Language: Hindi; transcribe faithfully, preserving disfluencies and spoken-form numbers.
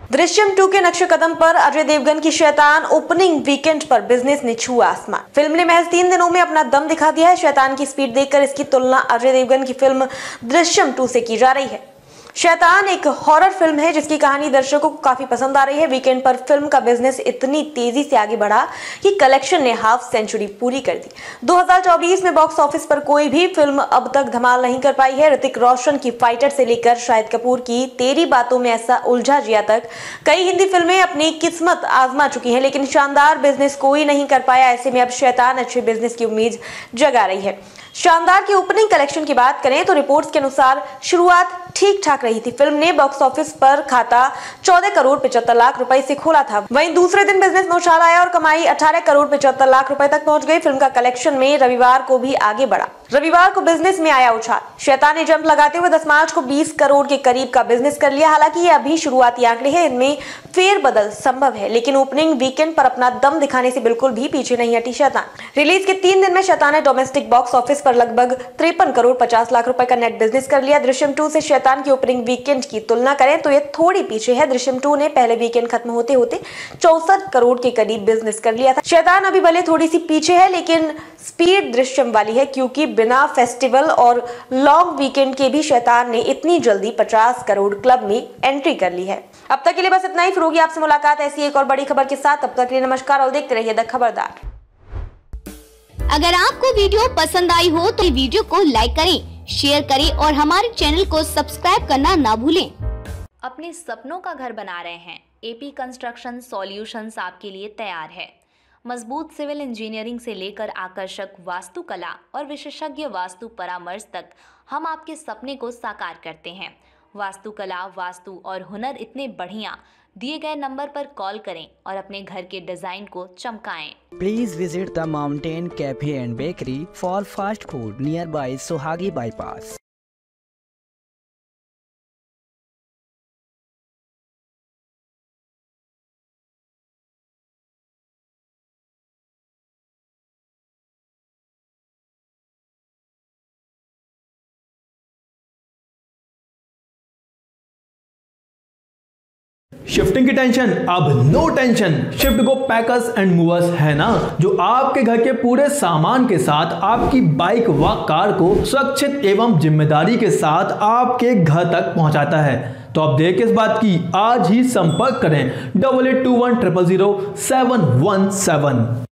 दृश्यम टू के नक्शे कदम पर अजय देवगन की शैतान ओपनिंग वीकेंड पर बिजनेस ने छुआ आसमान। फिल्म ने महज तीन दिनों में अपना दम दिखा दिया है। शैतान की स्पीड देखकर इसकी तुलना अजय देवगन की फिल्म दृश्यम टू से की जा रही है। शैतान एक हॉरर फिल्म है जिसकी कहानी दर्शकों को काफी पसंद आ रही है। वीकेंड पर फिल्म का बिजनेस इतनी तेजी से आगे बढ़ा कि कलेक्शन ने हाफ सेंचुरी पूरी कर दी। दो हज़ार चौबीस में बॉक्स ऑफिस पर कोई भी फिल्म अब तक धमाल नहीं कर पाई है। ऋतिक रोशन की फाइटर से लेकर शाहिद कपूर की तेरी बातों में ऐसा उलझा जिया तक कई हिंदी फिल्में अपनी किस्मत आजमा चुकी हैं, लेकिन शानदार बिजनेस कोई नहीं कर पाया। ऐसे में अब शैतान अच्छे बिजनेस की उम्मीद जगा रही है। शानदार की ओपनिंग कलेक्शन की बात करें तो रिपोर्ट्स के अनुसार शुरुआत ठीक ठाक रही थी। फिल्म ने बॉक्स ऑफिस पर खाता चौदह करोड़ पचहत्तर लाख रुपए से खोला था। वहीं दूसरे दिन बिजनेस में उछाल आया और कमाई अठारह करोड़ पचहत्तर लाख रुपए तक पहुंच गई। फिल्म का कलेक्शन में रविवार को भी आगे बढ़ा। रविवार को बिजनेस में आया उछाल। शैतान ने जंप लगाते हुए दस मार्च को बीस करोड़ के करीब का बिजनेस कर लिया। हालांकि ये अभी शुरुआती आंकड़े हैं, इनमें फेरबदल संभव है, लेकिन ओपनिंग वीकेंड पर अपना दम दिखाने से बिल्कुल भी पीछे नहीं हटी शैतान। रिलीज के तीन दिन में शैतान ने डोमेस्टिक बॉक्स ऑफिस पर लगभग तिरपन करोड़ पचास लाख रुपए का नेट बिजनेस कर लिया। दृश्यम टू से शैतान की ओपनिंग वीकेंड की तुलना करें तो ये थोड़ी पीछे है। दृश्यम टू ने पहले वीकेंड खत्म होते होते चौसठ करोड़ के करीब बिजनेस कर लिया था। शैतान अभी भले थोड़ी सी पीछे है, लेकिन स्पीड दृश्यम वाली है, क्योंकि बिना फेस्टिवल और लॉन्ग वीकेंड के भी शैतान ने इतनी जल्दी पचास करोड़ क्लब में एंट्री कर ली है। अब तक के लिए बस इतना ही। फिर होगी आपसे मुलाकात ऐसी एक और बड़ी खबर के साथ। तब तक के लिए नमस्कार और देखते रहिए द खबरदार। अगर आपको वीडियो पसंद आई हो तो वीडियो को लाइक करें, शेयर करें और हमारे चैनल को सब्सक्राइब करना ना भूलें। अपने सपनों का घर बना रहे हैं? एपी कंस्ट्रक्शन सॉल्यूशंस आपके लिए तैयार है। मजबूत सिविल इंजीनियरिंग से लेकर आकर्षक वास्तुकला और विशेषज्ञ वास्तु परामर्श तक हम आपके सपने को साकार करते हैं। वास्तुकला, वास्तु और हुनर इतने बढ़िया। दिए गए नंबर पर कॉल करें और अपने घर के डिजाइन को चमकाएं। Please visit the mountain cafe and bakery for fast food nearby Sohagi bypass. Shifting की टेंशन अब no tension. Shift go packers and movers है ना, जो आपके घर के पूरे सामान के साथ आपकी बाइक व कार को सुरक्षित एवं जिम्मेदारी के साथ आपके घर तक पहुंचाता है। तो अब देर किस बात की, आज ही संपर्क करें double eight two one triple zero seven one seven.